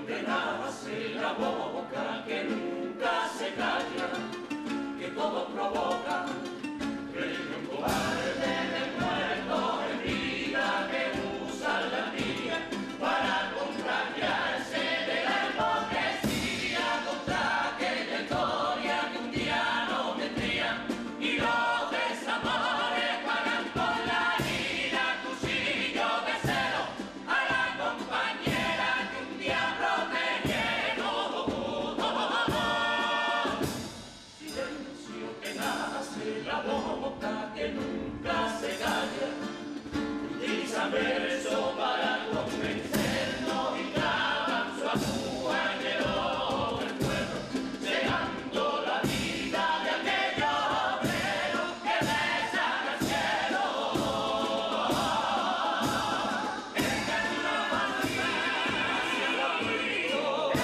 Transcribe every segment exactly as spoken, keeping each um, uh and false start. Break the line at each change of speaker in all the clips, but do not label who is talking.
ingenio que nace en la boca, que nunca se calla, que todo provoca, reino un cobarde de muerto en vida que usa la mía para contagiarse de la hipocresía contra aquella historia que un día no tendría y los desamores pagan con la ira, cuchillo de celo a la compañera que un día protegieron. Silencio que nace en la boca que nunca se calla, utilizan verso para convencernos y clavan su ajúa en el ojo del pueblo, llegando la vida de aquellos obreros que besan al cielo. El camino hacia el olvido,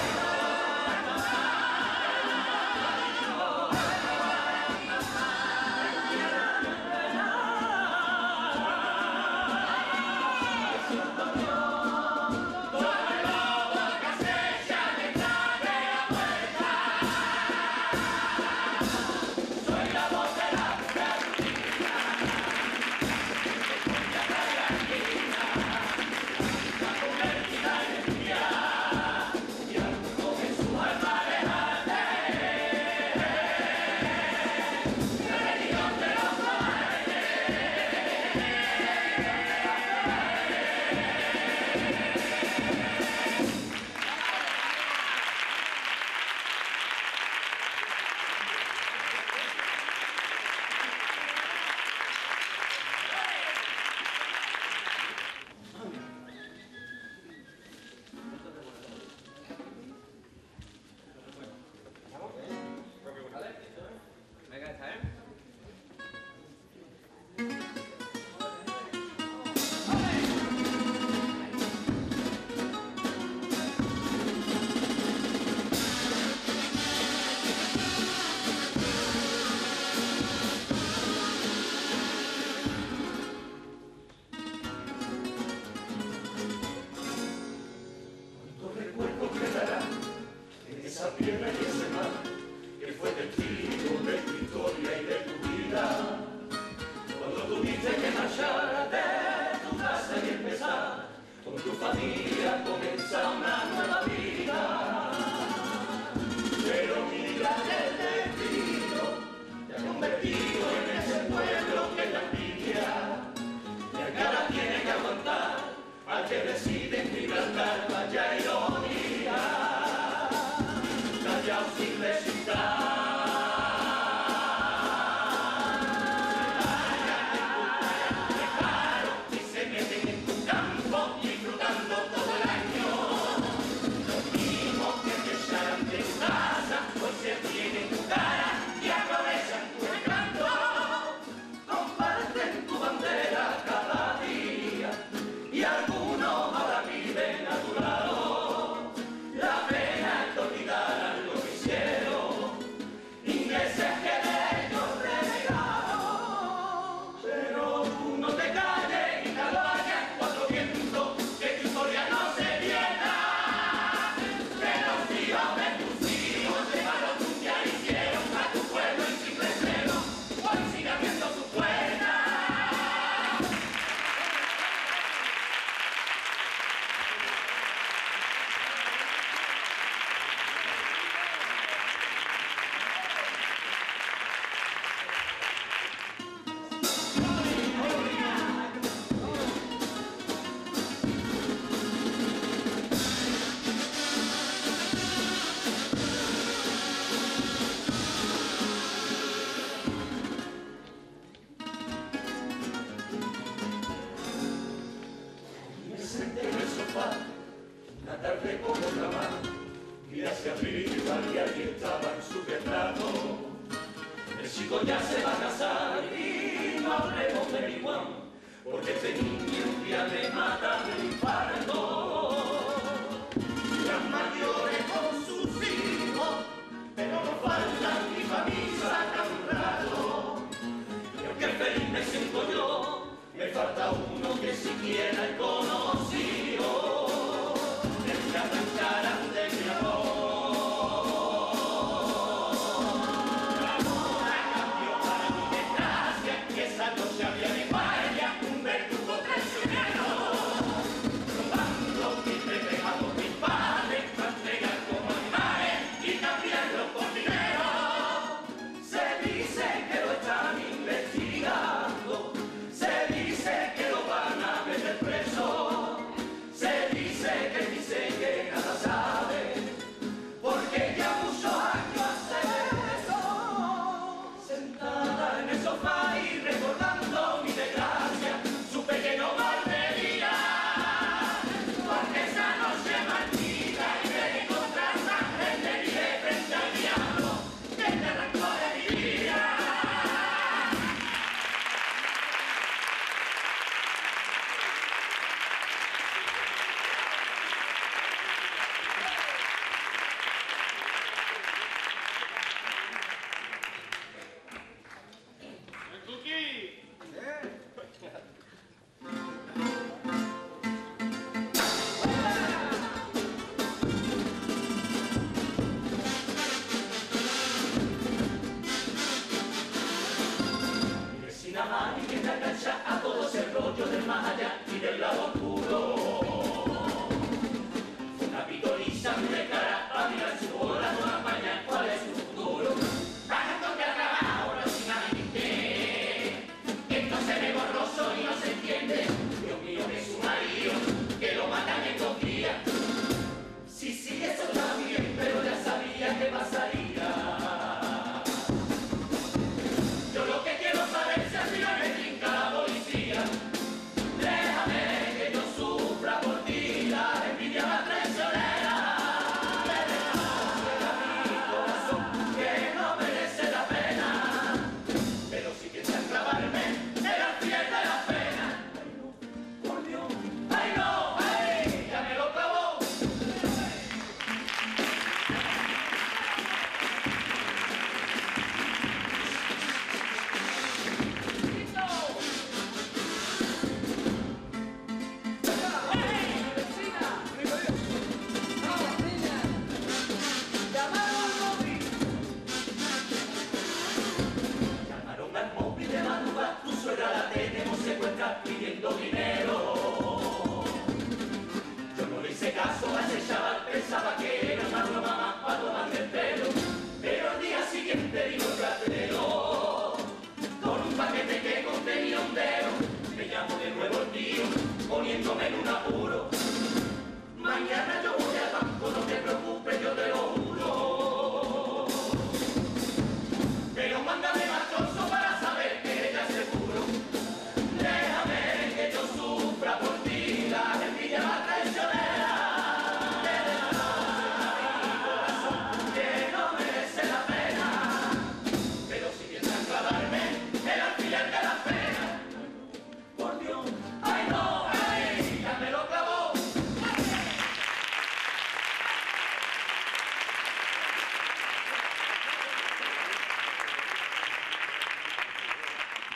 Mega time.
Cuánto recuerdo quedará en esa piedra y ese mar que fue testigo de tu historia y de tu vida. Cuando tuviste que marchar de tu casa y empezar con tu familia comenzar una nueva vida. Pero mira el destino te ha convertido en ese pueblo que la envidia y que ahora tiene que aguantar al que decide en Gibraltar. Vaya ironía, callao sin recitar. Una tarde como otra más, mira hacia arriba y alguien estaba en su retrato. El chico ya se va a casar y no hablemos de mi Juan, porque este niño un día le mata de infarto.